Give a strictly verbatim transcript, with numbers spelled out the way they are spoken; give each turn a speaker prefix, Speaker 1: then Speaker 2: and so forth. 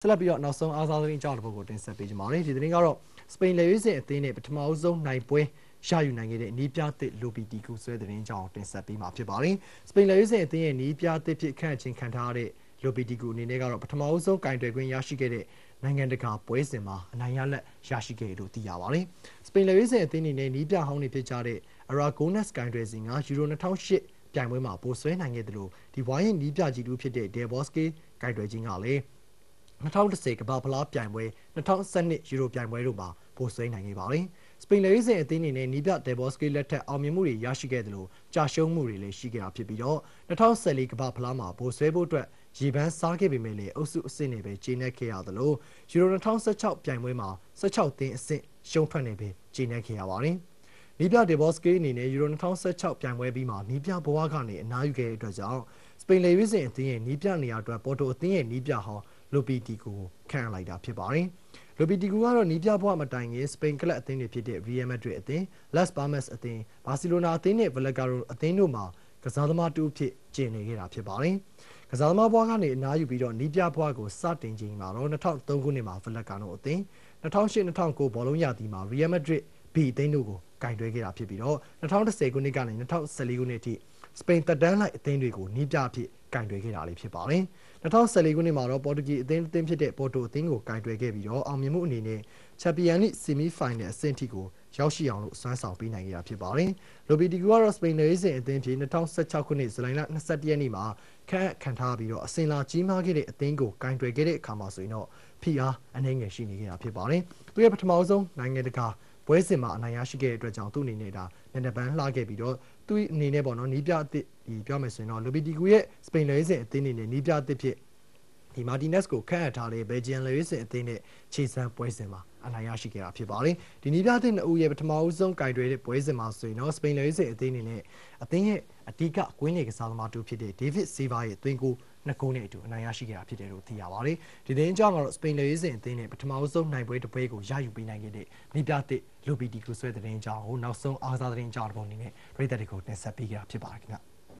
Speaker 1: ဆက်လက်ပြီးတော့နောက်ဆုံးအားစားသတင်းအကြောင်းတစ်ပုဒ်ကိုတင်ဆက်ပေးကြပါမယ်။ဒီသတင်းကတော့စပိန်လေရွေးစင်အသင်းနဲ့ပထမအဆုံးနိုင်ပွဲရယူနိုင်ခဲ့တဲ့နီးပြသစ်လိုပီတီကူဆွဲသတင်းကြောင်းတင်ဆက်ပေးမှာဖြစ်ပါတယ်။စပိန်လေရွေးစင်အသင်းရဲ့နီးပြသစ်ဖြစ်ခန့်ချင်းခံထားရတဲ့လိုပီတီကူအနေနဲ့ကတော့ပထမအဆုံးကင်တွယ်ခွင့်ရရှိခဲ့တဲ့နိုင်ငံတကာပွဲစဉ်မှာအနိုင်ရလက်ရရှိခဲ့လို့သိရပါတယ်။စပိန်လေရွေးစင်အသင်းအနေနဲ့နီးပြဟောင်းတွေဖြစ်ကြတဲ့အရာဂိုနက်စ်ကင်တွယ်စဉ်ကယူရို၂၀၀၈ပြိုင်ပွဲမှာပိုဆွဲနိုင်ခဲ့တယ်လို့ဒီဝိုင်းရင်နီးပြကြီးတူဖြစ်တဲ့ဒေဘော့စကေကင်တွယ်ခြင်းကလည်း၂၀၁၀ကမ္ဘာဖလားပြိုင်ပွဲ၂၀၁၂ယူရိုပြိုင်ပွဲတို့မှာပိုဆွဲနိုင်ခဲ့ပါတယ်။စပိန်လေရွေးစင်အသင်းအနေနဲ့နီးပြဒေဘော့စကေလက်ထက်အောင်မြင်မှုတွေရရှိခဲ့တယ်လို့ကြာရှုံးမှုတွေလည်းရှိခဲ့တာဖြစ်ပြီးတော့၂၀၁၄ကမ္ဘာဖလားမှာပိုဆွဲဖို့အတွက်ရေပန်းစားခဲ့ပေမဲ့လည်းအုပ်စုအဆင့်နဲ့ပဲကျေနပ်ခဲ့ရတယ်လို့ယူရို၂၀၁၆ပြိုင်ပွဲမှာ၁၆သင်းအဆင့်ရှုံးထွက်နေပဲကျေနပ်ခဲ့ရပါတယ်။နီးပြဒေဘော့စကေအနေနဲ့ယူရို၂၀၁၆ပြိုင်ပွဲပြီးမှာနီးပြဘဝကနေအနားယူခဲ့တဲ့အတွက်ကြောင့်စပိန်လေရွေးစင်အသင်းရဲ့နီးပြနေရာအတွက်ပေါ်တိုအသင်းရဲ့နီးပြဟောင်းလိုပီတီကိုခန့်လိုက်တာဖြစ်ပါတယ်။လိုပီတီကူကတော့နီးပြဘဝမတိုင်ခင်စပိန်ကလပ်အသင်းတွေဖြစ်တဲ့ Real Madrid အသင်း၊ Las Palmas အသင်း၊ ဘာစီလိုနာအသင်းနဲ့ Vallecano အသင်းတို့မှာကစားသမားတူဖြစ်ကျင်းနေခဲ့တာဖြစ်ပါတယ်။ကစားသမားဘဝကနေအနားယူပြီးတော့နီးပြဘဝကိုစတင်ချိန်မှာတော့၂၀၀၃ခုနှစ်မှာ Vallecano အသင်း၂၀၀၈-၂၀၀၉ဘောလုံးရာသီမှာ Real Madrid B အသင်းတို့ကိုကင်တွဲခဲ့တာဖြစ်ပြီးတော့၂၀၁၀ခုနှစ်ကနေ၂၀၁၄ခုနှစ်အထိစပိန်သက်တမ်းလိုက်အသင်းတွေကိုနီးပြအဖြစ်ကင်တွဲခဲ့တာလေးဖြစ်ပါတယ်။၂၀၁၄ခုနှစ်မှာတော့ပေါ်တူဂီအသင်းအသင်းဖြစ်တဲ့ပေါ်တိုအသင်းကိုကင်တွဲခဲ့ပြီးတော့အောင်မြင်မှုအနေနဲ့ချန်ပီယံလိဆီမီဖိုင်နယ်အဆင့်ထိကိုရောက်ရှိအောင်လို့စွမ်းဆောင်ပေးနိုင်ခဲ့တာဖြစ်ပါတယ်။လိုပီတီကူကတော့စပိန်လေစင်အသင်းဖြစ်၂၀၁၆ခုနှစ်ဇူလိုင်လ၂၁ရက်နေ့မှာခန့်ခံထားပြီးတော့အစင်လာကြီးမားခဲ့တဲ့အသင်းကိုကင်တွဲခဲ့တဲ့အခါမှာဆိုရင်တော့ဖိအားအနှဲငယ်ရှိနေခဲ့တာဖြစ်ပါတယ်။သူရဲ့ပထမဆုံးနိုင်ငံတကာပွဲစဉ်မှာအနိုင်ရရှိခဲ့တဲ့အတွက်ကြောင့်သူ့အနေနဲ့ဒါမျက်နှာပန်းလှခဲ့ပြီးတော့သူ့အနေနဲ့ပေါ့နော်နီးပြအသစ်ဒီပြောမယ်ဆိုရင်တော့လိုပီတီကူရဲ့စပိန်လေစင်အသင်းအနေနဲ့နီးပြအသစ်ဖြစ်ဒီမာတီနက်စ်ကိုခန့်အပ်ထားတဲ့ဘယ်ဂျီယန်လေစင်အသင်းနဲ့ခြေစမ်းပွဲစဉ်မှာအနိုင်ရရှိခဲ့တာဖြစ်ပါတယ်။ဒီနီးပြအသင်းနှစ်ဦးရဲ့ပထမအဆုံးကင်တွဲတဲ့ပွဲစဉ်မှာဆိုရင်တော့စပိန်လေစင်အသင်းအနေနဲ့အသင်းရဲ့အဓိကကွင်းလေကစားသမားတူဖြစ်တဲ့ဒေးဗစ်ဆေးဗာရဲ့သွင်းကိုနှစ်ဂိုးနဲ့အတူအနိုင်ရရှိခဲ့တာဖြစ်တယ်လို့သိရပါတယ်။ဒီသတင်းကြောင့်ကတော့စပိန်လေစင်အသင်းနဲ့ပထမဆုံးနိုင်ပွဲတစ်ပွဲကိုရယူပေးနိုင်ခဲ့တဲ့နီးပြသစ်လိုပီတီကူဆွဲသတင်းကြောင့်နောက်ဆုံးအားကစားသတင်းကြောင်းတစ်ပုံအနေနဲ့ပြည်သက်တွေကိုတင်ဆက်ပေးခဲ့တာဖြစ်ပါတယ်ခင်ဗျာ။